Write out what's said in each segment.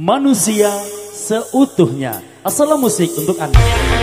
manusia seutuhnya. Assalam musik untuk Anda.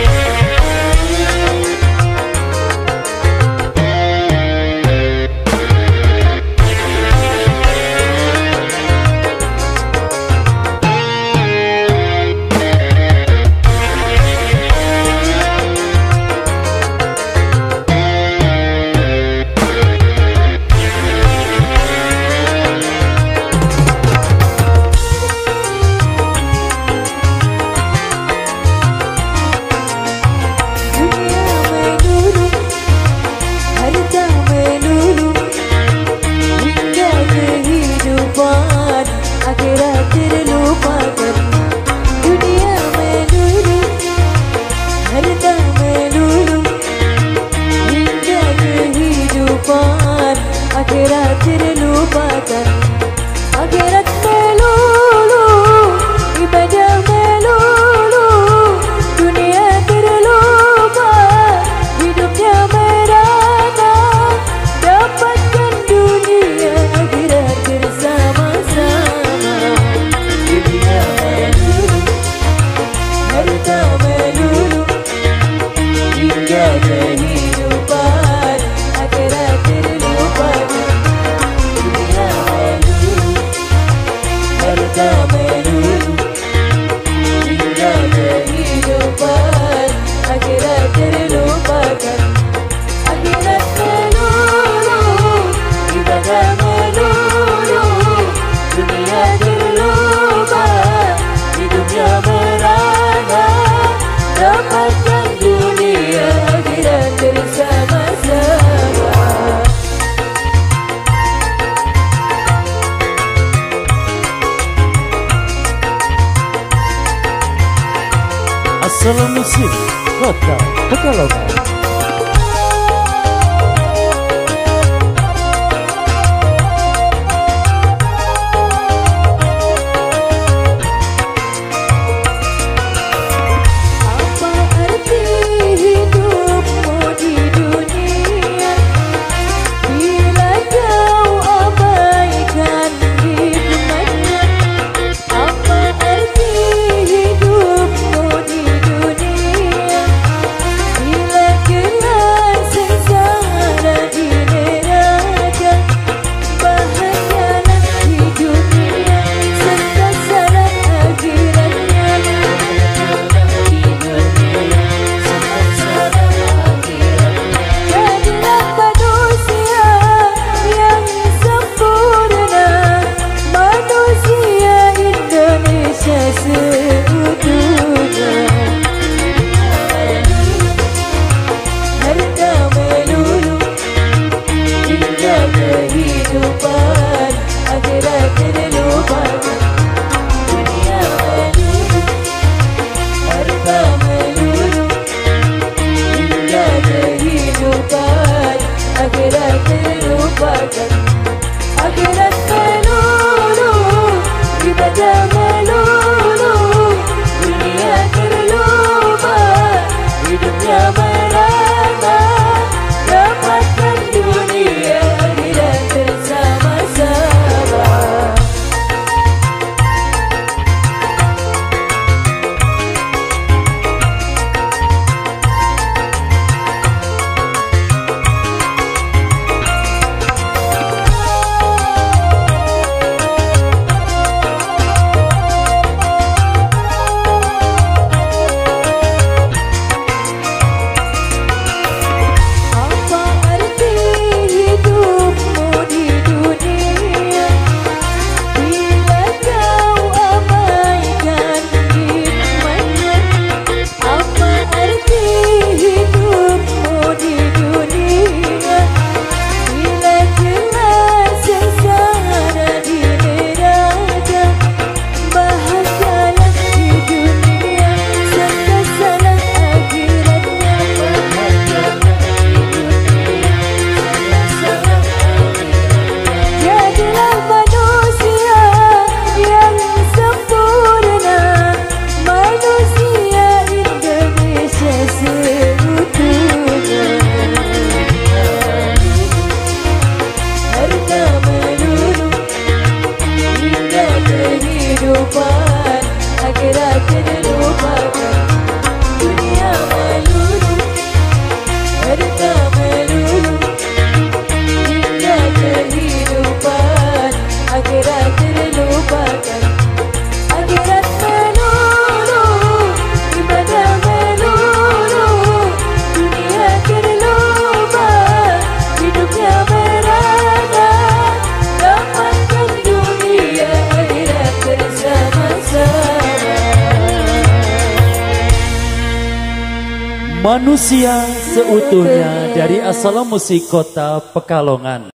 Akhirat terlupakan, akhirat melulu, ibadah melulu, dunia terlupa, hidupnya merana, dapatkan dunia akhirat bersama-sama. Dunia melulu, harta melulu, hingga kehidupan akhirat terlupakan. Harta melulu, hingga kehidupan akhirat terlupakan. Akhirat melulu, ibadah melulu, dunia terlupa, hidupnya merana, dapatkan dunia akhirat bersama-sama. Assalam musik Kota Pekalongan. Apa arti hidupmu di dunia bila kau abaikan hikmatnya? Apa arti hidupmu di dunia bila kelar sengsara di neraka? Bahagialah di dunia serta syarat akhiratnya. Jadilah manusia yang sempurna, manusia Indonesia seutuhnya. Harta melulu, hingga kehidupan akhirat terlupakan. Dunia melulu, harta melulu, hingga kehidupan akhirat terlupakan. Akhirat melulu, ibadah melulu, dunia terlupa, hidupnya merana, dapatkan dunia akhirat bersama-sama. Manusia seutuhnya dari Assalam Musik Kota Pekalongan.